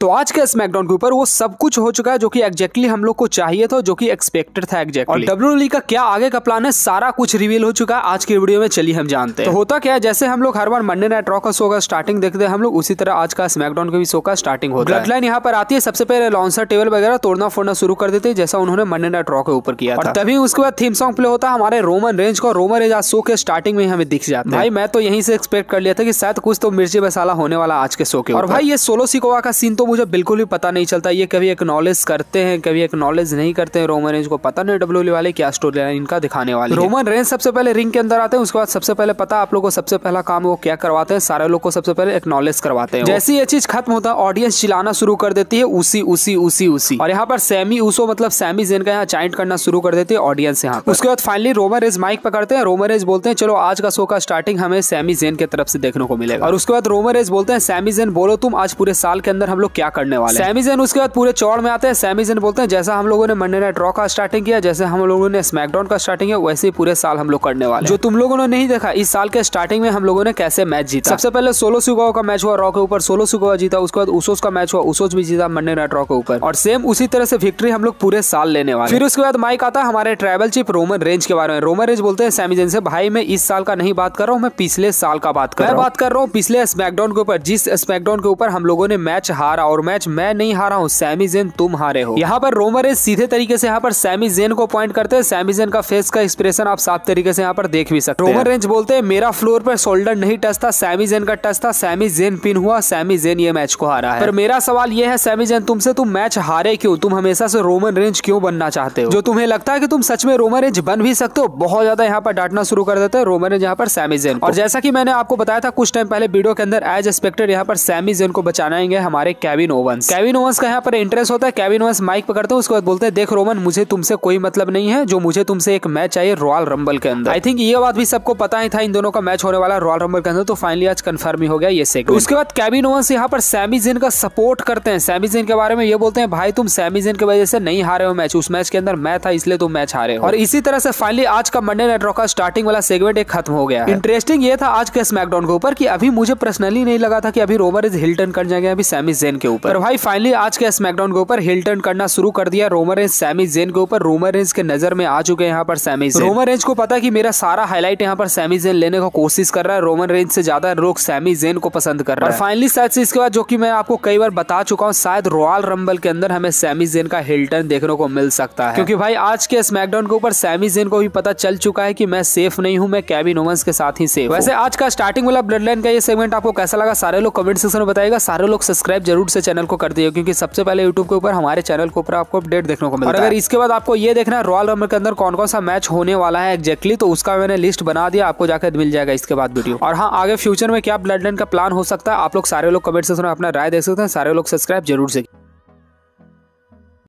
तो आज के स्मैकडाउन के ऊपर वो सब कुछ हो चुका है जो कि एग्जैक्टली हम लोग को चाहिए था, जो कि एक्सपेक्टेड था एग्जैक्टली। और WWE का क्या आगे का प्लान है, सारा कुछ रिवील हो चुका है आज की वीडियो में, चलिए हम जानते हैं। तो होता क्या है, जैसे हम लोग हर बार मंडे नाइट रॉ का शो का स्टार्टिंग देखते हैं हम लोग, उसी तरह आज का स्मैकडाउन के भी शो का स्टार्टिंग होता है। ब्लड लाइन यहाँ पर आती है, सबसे पहले लॉन्सर टेबल वगैरह तोड़ना फोड़ना शुरू कर देते हैं, जैसा उन्होंने मंडे नाइट रॉ के ऊपर किया था। तभी उसके बाद थीम सॉन्ग प्ले होता है हमारे रोमन रेंज को। रोमन रेंज आज शो के स्टार्टिंग में हमें दिख जाता है। भाई मैं तो यहीं से एक्सपेक्ट कर लिया था कि शायद कुछ तो मिर्ची मसाला होने वाला आज के शो के। और भाई ये सोलो सिकोआ का सीन तो मुझे बिल्कुल भी पता नहीं चलता, ये कभी एक्नॉलेज करते हैं कभी एक्नॉलेज नहीं करते हैं। रोमन रेंज को पता नहीं WWE वाले क्या स्टोरी लाइन इनका दिखाने वाले। रोमन रेंज सबसे पहले रिंग के अंदर आते हैं, उसके बाद सबसे पहले पता आप लोगों को सबसे पहला काम वो क्या करवाते हैं, सारे लोग को सबसे पहले एक्नॉलेज करवाते हैं। जैसे ये चीज खत्म होता है ऑडियंस चिल्लाना शुरू कर देती है उसी उसी उसी उसी। और यहाँ पर सैमी ऊसो मतलब सैमी ज़ेन का यहाँ चाइंट करना शुरू कर देती है ऑडियंस यहाँ पर। उसके बाद फाइनली रोमन रेंज माइक पकड़ते हैं, रोमन रेंज बोलते हैं चलो आज का शो का स्टार्टिंग हमें सैमी ज़ेन की तरफ से देखने को मिलेगा। और उसके बाद रोमन रेंज बोलते हैं सैमी ज़ेन बोलो तुम आज पूरे साल के अंदर हम लोग क्या करने वाले हैं। सैमी ज़ेन उसके बाद पूरे चौड़ में आते हैं। सैमी ज़ेन बोलते हैं जैसा हम लोगों ने मंडे नाइट रॉ का स्टार्टिंग किया, जैसे हम लोगों ने स्मैकडाउन का स्टार्टिंग किया, वैसे ही पूरे साल हम लोग करने वाले। जो तुम लोगों ने नहीं देखा इस साल के स्टार्टिंग में हम लोगों ने कैसे मैच जीता। सबसे पहले सोलो सिकोआ का मैच हुआ रॉ के ऊपर, सोलो सिकोआ जीता। उसके बाद उसोस का मैच हुआ, उसोस भी जीता मंडे नाइट रॉ के ऊपर। और सेम उसी तरह से विक्ट्री हम लोग पूरे साल लेने वाले। फिर उसके बाद माइक आता है हमारे ट्राइबल चीफ रोमन रेंज के बारे में। रोमन रेंज बोलते हैं सैमी ज़ेन से भाई मैं इस साल का नहीं बात कर रहा हूँ, मैं पिछले साल का बात कर रहा हूँ। पिछले स्मैकडाउन के ऊपर, जिस स्मैकडाउन के ऊपर हम लोगों ने मैच हारा, और मैच मैं नहीं हारा हूँ, सैमी ज़ेन तुम हारे हो। यहाँ पर रोमन रेंज सीधे तरीके से यहाँ पर सैमी ज़ेन को पॉइंट करते हैं। सैमी ज़ेन का फेस का एक्सप्रेशन आप साफ तरीके से यहाँ पर देख भी सकते हैं। रोमन रेंज बोलते हैं मेरा फ्लोर पर शोल्डर नहीं टच था, सैमी ज़ेन का टच था, सैमी ज़ेन पिन हुआ, सैमी ज़ेन ये मैच को हारा है। पर मेरा सवाल ये है सैमी ज़ेन तुमसे, तुम मैच हारे क्यों? तुम हमेशा से रोमन रेंज क्यों बनना चाहते हो? जो तुम्हें लगता है कि तुम सच में रोमन रेंज बन भी सकते हो? बहुत ज्यादा यहाँ पर डांटना शुरू कर देते हैं रोमन रेंज यहाँ पर सैमी ज़ेन को। और जैसा कि मैंने आपको बताया था कुछ टाइम पहले वीडियो के अंदर, एज एक्सपेक्टेड यहाँ पर सैमी ज़ेन को बचाएंगे हमारे केविन ओवंस। केविन ओवंस का यहाँ पर इंटरेस्ट होता है। केविन ओवंस माइक पकड़ते हैं, उसके बाद बोलते हैं देख रोमन मुझे तुमसे कोई मतलब नहीं है, जो मुझे तुमसे एक मैच चाहिए रॉयल रंबल के अंदर। आई थिंक ये बात भी सबको पता ही था इन दोनों का मैच होने वाला रॉयल रंबल के अंदर, तो फाइनली आज कंफर्म ही हो गया ये सेगमेंट। उसके बाद केविन ओवंस यहाँ पर सैमी ज़ेन का सपोर्ट करते हैं। सैमी ज़ेन के बारे में ये बोलते हैं भाई तुम सैमी ज़ेन की वजह से नहीं हारे हो मैच, उस मैच के अंदर मैं था इसलिए तुम मैच हारे हो। और इसी तरह से फाइनली आज का मंडे नाइट रॉ का स्टार्टिंग वाला सेगमेंट एक खत्म हो गया है। इंटरेस्टिंग ये था आज के स्मैकडाउन के ऊपर कि अभी मुझे पर्सनली नहीं लगा था कि अभी रोमन रेंज हिल टर्न कर जाएंगे अभी सैमी ज़ेन के ऊपर। भाई फाइनली आज के स्मैकडाउन के ऊपर हिल टर्न करना शुरू कर दिया रोमन रेंज सैमी ज़ेन के ऊपर। रोमन रेंज के नजर में आ चुके हैं यहाँ पर सैमी ज़ेन। रोमन रेंज को पता कि मेरा सारा हाईलाइट यहाँ पर सैमी ज़ेन लेने का कोशिश कर रहा है। रोमन रेंज से ज्यादा लोग सैमी ज़ेन को पसंद कर रहे हैं। और फाइनली शायद से इसके बाद, जो कि मैं आपको कई बार बता चुका हूँ, शायद रॉयल रंबल के अंदर हमें सैमी ज़ेन का हिल टर्न देखने को मिल सकता है। क्योंकि भाई आज के स्मैकडाउन के ऊपर सैमी ज़ेन को भी पता चल चुका है कि मैं सेफ नहीं हूँ, मैं केविन ओवंस के साथ ही सेफ। वैसे आज का स्टार्टिंग वाला ब्लड लाइन का ये सेगमेंट आपको कैसा लगा सारे लोग कमेंट सेक्शन में बताइएगा। सारे लोग सब्सक्राइब जरूर से चैनल को कर दिए, क्योंकि सबसे पहले यूट्यूब के ऊपर हमारे चैनल के ऊपर आपको अपडेट देखने को मिलता है। और अगर इसके बाद आपको ये देखना है रॉयल रंबल के अंदर कौन कौन सा मैच होने वाला है एग्जैक्टली, तो उसका मैंने लिस्ट बना दिया, आपको जाकर मिल जाएगा इसके बाद वीडियो। और हाँ, आगे फ्यूचर में क्या ब्लड लाइन का प्लान हो सकता है आप लोग सारे लोग कमेंट सेक्शन में अपना राय दे सकते हैं। सारे लोग सब्सक्राइब जरूर से।